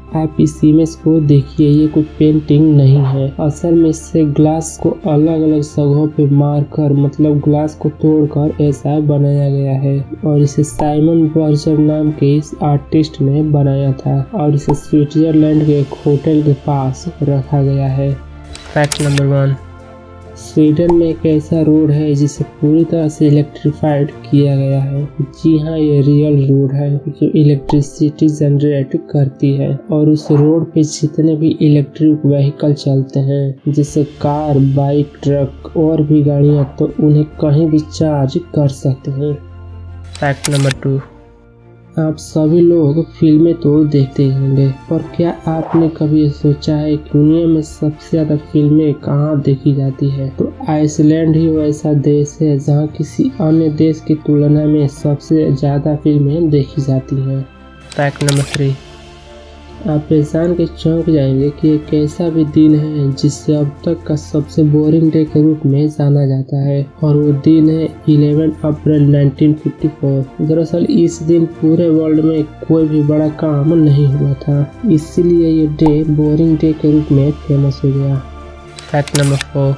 आप इस इमेज को देखिए, ये कोई पेंटिंग नहीं है। असल में इससे ग्लास को अलग अलग जगहों पे मारकर मतलब ग्लास को तोड़कर ऐसा बनाया गया है और इसे साइमन बर्जर नाम के इस आर्टिस्ट ने बनाया था और इसे स्विट्जरलैंड के एक होटल के पास रखा गया है। फैक्ट नंबर 1, स्वीडन में एक ऐसा रोड है जिसे पूरी तरह से इलेक्ट्रिफाइड किया गया है। जी हाँ, ये रियल रोड है जो इलेक्ट्रिसिटी जनरेट करती है और उस रोड पे जितने भी इलेक्ट्रिक व्हीकल चलते हैं जैसे कार, बाइक, ट्रक और भी गाड़ियाँ, तो उन्हें कहीं भी चार्ज कर सकते हैं। फैक्ट नंबर 2, आप सभी लोग फिल्में तो देखते ही होंगे, पर क्या आपने कभी ये सोचा है कि दुनिया में सबसे ज्यादा फिल्में कहाँ देखी जाती है? तो आइसलैंड ही वैसा देश है जहाँ किसी अन्य देश की तुलना में सबसे ज्यादा फिल्में देखी जाती हैं। फैक्ट नंबर 3, आप पहचान के चौंक जाएंगे कि एक ऐसा भी दिन है जिससे अब तक का सबसे बोरिंग डे के रूप में जाना जाता है और वो दिन है 11 अप्रैल 1954। दरअसल इस दिन पूरे वर्ल्ड में कोई भी बड़ा काम नहीं हुआ था, इसीलिए ये डे बोरिंग डे के रूप में फेमस हो गया। फैक्ट नंबर 4,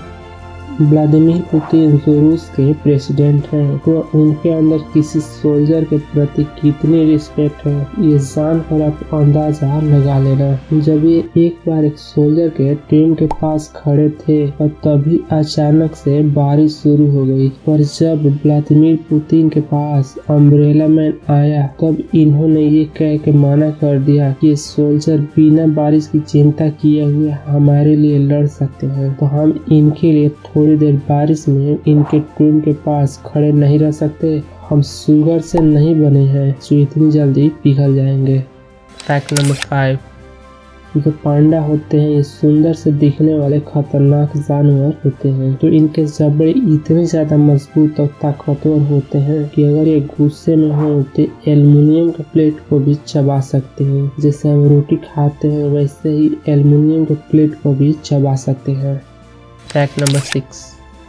व्लादिमीर पुतिन जो रूस के प्रेसिडेंट हैं, तो उनके अंदर किसी सोल्जर के प्रति कितनी रिस्पेक्ट है ये जानकर आप अंदाजा लगा लेना। जब ये एक बार एक सोल्जर के टीम के पास खड़े थे और तभी अचानक से बारिश शुरू हो गई, पर जब व्लादिमीर पुतिन के पास अम्ब्रेला मैन आया तब इन्होंने ये कह के मना कर दिया कि सोल्जर बिना बारिश की चिंता किए हुए हमारे लिए लड़ सकते हैं, तो हम इनके लिए थोड़ी देर बारिश में इनके टीम के पास खड़े नहीं रह सकते। हम शुगर से नहीं बने हैं जो इतनी जल्दी पिघल जाएंगे। फैक्ट नंबर 5, जो पांडा होते हैं ये सुंदर से दिखने वाले खतरनाक जानवर होते हैं। तो इनके जबड़े इतने ज्यादा मजबूत और ताकतवर होते हैं कि अगर ये गुस्से में हो तो एल्युमिनियम के प्लेट को भी चबा सकते हैं। जैसे हम रोटी खाते हैं वैसे ही एल्युमिनियम के प्लेट को भी चबा सकते हैं। फैक्ट नंबर 6,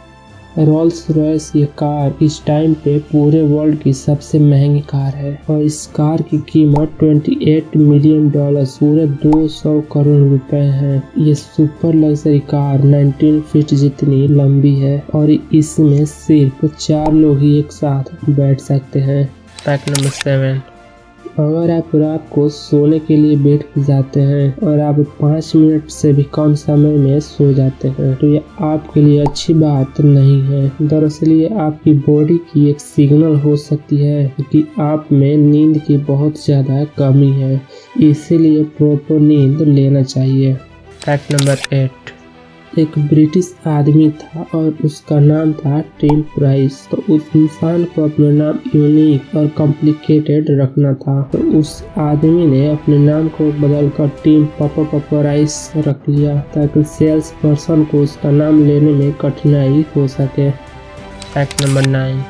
रोल्स रॉयस ये कार इस टाइम पे पूरे वर्ल्ड की सबसे महंगी कार है और इस कार की कीमत $28 मिलियन पूरे 200 करोड़ रुपए है। ये सुपर लग्जरी कार 19 फीट जितनी लंबी है और इसमें सिर्फ 4 लोग ही एक साथ बैठ सकते हैं। फैक्ट नंबर 7, अगर आप रात को सोने के लिए बेड पर जाते हैं और आप 5 मिनट से भी कम समय में सो जाते हैं तो ये आपके लिए अच्छी बात नहीं है। दरअसल ये आपकी बॉडी की एक सिग्नल हो सकती है कि आप में नींद की बहुत ज़्यादा कमी है, इसीलिए प्रॉपर नींद लेना चाहिए। फैक्ट नंबर 8, एक ब्रिटिश आदमी था और उसका नाम था टिम प्राइस। तो उस इंसान को अपना नाम यूनिक और कॉम्प्लिकेटेड रखना था, तो उस आदमी ने अपने नाम को बदलकर टिम प्राइस रख लिया ताकि सेल्स पर्सन को उसका नाम लेने में कठिनाई हो सके। फैक्ट नंबर 9,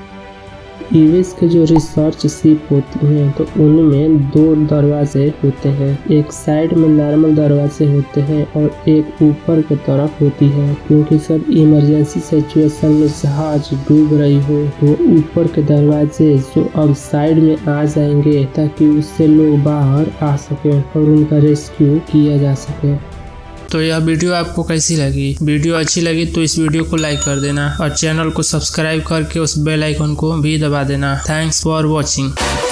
यूएस के जो रिसर्च शिप होती हैं तो उनमें 2 दरवाजे होते हैं, एक साइड में नॉर्मल दरवाजे होते हैं और एक ऊपर की तरफ होती है, क्योंकि सब इमरजेंसी सिचुएशन में जहाज डूब रही हो तो ऊपर के दरवाजे जो अब साइड में आ जाएंगे ताकि उससे लोग बाहर आ सके और उनका रेस्क्यू किया जा सके। तो यह वीडियो आपको कैसी लगी? वीडियो अच्छी लगी तो इस वीडियो को लाइक कर देना और चैनल को सब्सक्राइब करके उस बेल आइकन को भी दबा देना। Thanks for watching.